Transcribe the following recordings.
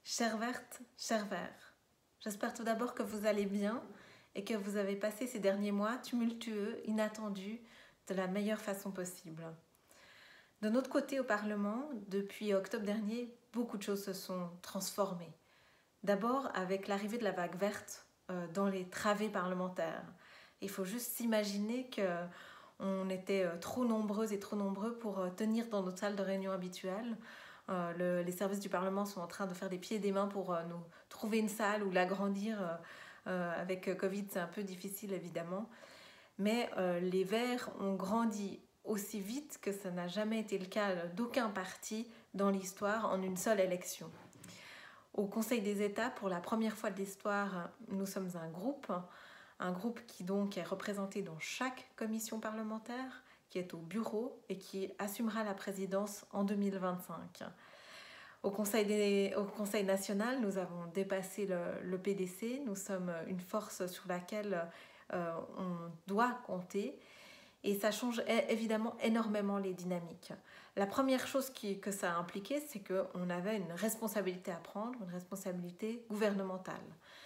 Chère verte, cher vert, j'espère tout d'abord que vous allez bien et que vous avez passé ces derniers mois tumultueux, inattendus, de la meilleure façon possible. De notre côté au Parlement, depuis octobre dernier, beaucoup de choses se sont transformées. D'abord avec l'arrivée de la vague verte dans les travées parlementaires. Il faut juste s'imaginer qu'on était trop nombreuses et trop nombreux pour tenir dans notre salle de réunion habituelle. Les services du Parlement sont en train de faire des pieds et des mains pour nous trouver une salle ou l'agrandir. Avec Covid, c'est un peu difficile évidemment. Mais les Verts ont grandi aussi vite que ça n'a jamais été le cas d'aucun parti dans l'histoire en une seule élection. Au Conseil des États, pour la première fois de l'histoire, nous sommes un groupe qui donc est représenté dans chaque commission parlementaire, qui est au bureau et qui assumera la présidence en 2025. Au Conseil national, nous avons dépassé le PDC. Nous sommes une force sur laquelle on doit compter. Et ça change évidemment énormément les dynamiques. La première chose que ça a impliqué, c'est qu'on avait une responsabilité à prendre, une responsabilité gouvernementale.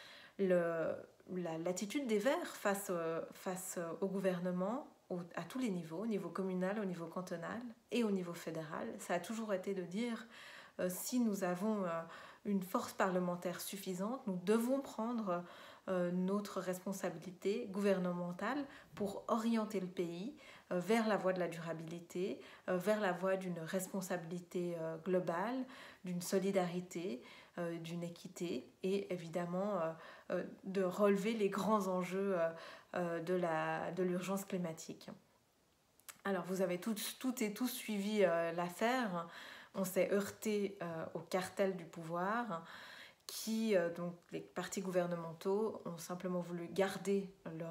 L'attitude des Verts face au gouvernement, à tous les niveaux, au niveau communal, au niveau cantonal et au niveau fédéral, ça a toujours été de dire si nous avons une force parlementaire suffisante, nous devons prendre notre responsabilité gouvernementale pour orienter le pays vers la voie de la durabilité, vers la voie d'une responsabilité globale, d'une solidarité, d'une équité et évidemment de relever les grands enjeux de l'urgence climatique. Alors vous avez toutes et tous suivi l'affaire. On s'est heurté au cartel du pouvoir qui, donc les partis gouvernementaux, ont simplement voulu garder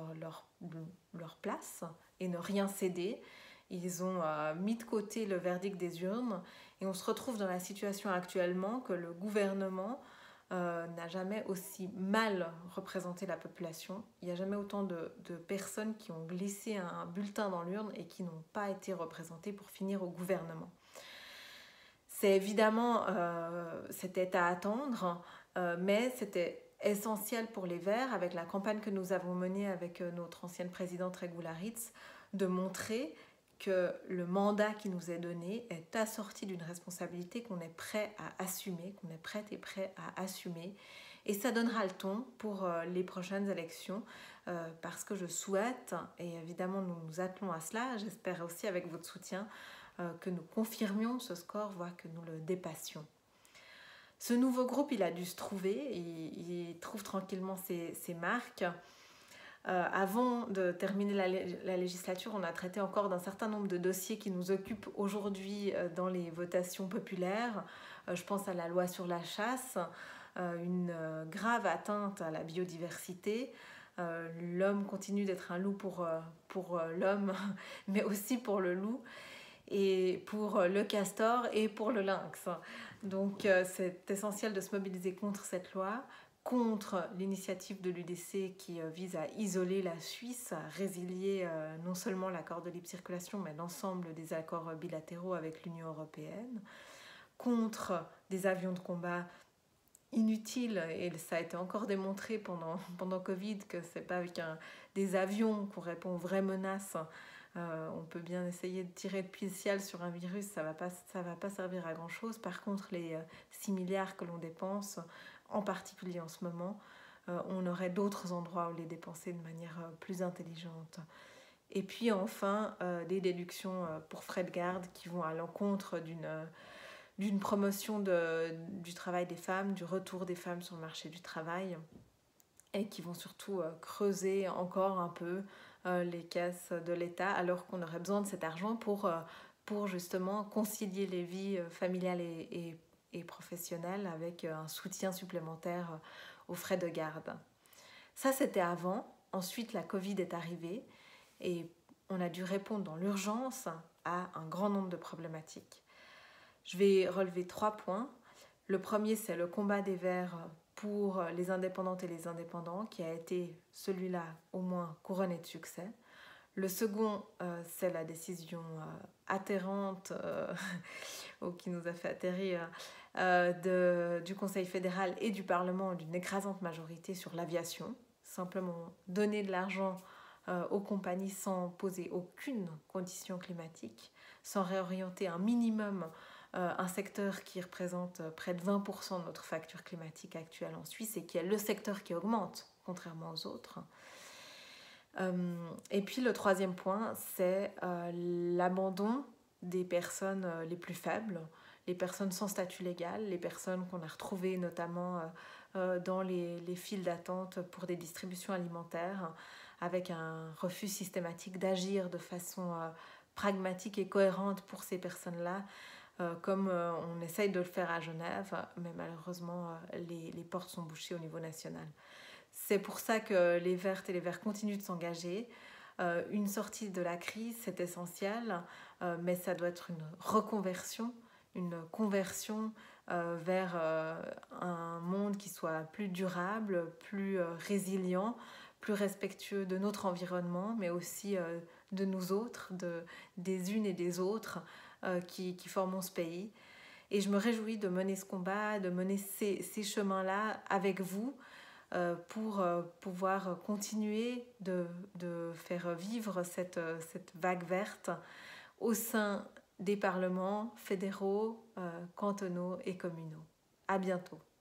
leur place et ne rien céder. Ils ont mis de côté le verdict des urnes et on se retrouve dans la situation actuellement que le gouvernement n'a jamais aussi mal représenté la population. Il n'y a jamais autant de personnes qui ont glissé un bulletin dans l'urne et qui n'ont pas été représentées pour finir au gouvernement. C'est évidemment, c'était à attendre, mais c'était essentiel pour les Verts, avec la campagne que nous avons menée avec notre ancienne présidente Regula Ritz, de montrer que le mandat qui nous est donné est assorti d'une responsabilité qu'on est prêt à assumer, qu'on est prête et prêt à assumer. Et ça donnera le ton pour les prochaines élections, parce que je souhaite, et évidemment nous nous attelons à cela, j'espère aussi avec votre soutien, que nous confirmions ce score, voire que nous le dépassions. Ce nouveau groupe, il a dû se trouver, il trouve tranquillement ses marques. Avant de terminer la législature, on a traité encore d'un certain nombre de dossiers qui nous occupent aujourd'hui dans les votations populaires. Je pense à la loi sur la chasse, une grave atteinte à la biodiversité. L'homme continue d'être un loup pour l'homme, mais aussi pour le loup, et pour le castor et pour le lynx. Donc c'est essentiel de se mobiliser contre cette loi, contre l'initiative de l'UDC qui vise à isoler la Suisse, à résilier non seulement l'accord de libre circulation, mais l'ensemble des accords bilatéraux avec l'Union européenne, contre des avions de combat inutiles, et ça a été encore démontré pendant Covid que ce n'est pas avec des avions qu'on répond aux vraies menaces. On peut bien essayer de tirer de pile ciel sur un virus, ça va pas servir à grand chose. Par contre, les 6 milliards que l'on dépense, en particulier en ce moment, on aurait d'autres endroits où les dépenser de manière plus intelligente. Et puis enfin, des déductions pour frais de garde qui vont à l'encontre d'une promotion du travail des femmes, du retour des femmes sur le marché du travail, et qui vont surtout creuser encore un peu les caisses de l'État, alors qu'on aurait besoin de cet argent pour justement concilier les vies familiales et professionnelles avec un soutien supplémentaire aux frais de garde. Ça, c'était avant. Ensuite, la Covid est arrivée et on a dû répondre dans l'urgence à un grand nombre de problématiques. Je vais relever 3 points. Le premier, c'est le combat des Verts pour les indépendantes et les indépendants, qui a été celui-là au moins couronné de succès. Le second, c'est la décision atterrante qui nous a fait atterrir du Conseil fédéral et du Parlement d'une écrasante majorité sur l'aviation. Simplement donner de l'argent aux compagnies sans poser aucune condition climatique, sans réorienter un minimum un secteur qui représente près de 20% de notre facture climatique actuelle en Suisse et qui est le secteur qui augmente, contrairement aux autres. Et puis le troisième point, c'est l'abandon des personnes les plus faibles, les personnes sans statut légal, les personnes qu'on a retrouvées notamment dans les files d'attente pour des distributions alimentaires, avec un refus systématique d'agir de façon pragmatique et cohérente pour ces personnes-là, comme on essaye de le faire à Genève, mais malheureusement les portes sont bouchées au niveau national. C'est pour ça que les Vertes et les Verts continuent de s'engager. Une sortie de la crise, c'est essentiel, mais ça doit être une reconversion, une conversion vers un monde qui soit plus durable, plus résilient, plus respectueux de notre environnement, mais aussi de nous autres, des unes et des autres qui formons ce pays. Et je me réjouis de mener ce combat, de mener ces chemins-là avec vous pour pouvoir continuer de faire vivre cette vague verte au sein des parlements fédéraux, cantonaux et communaux. À bientôt.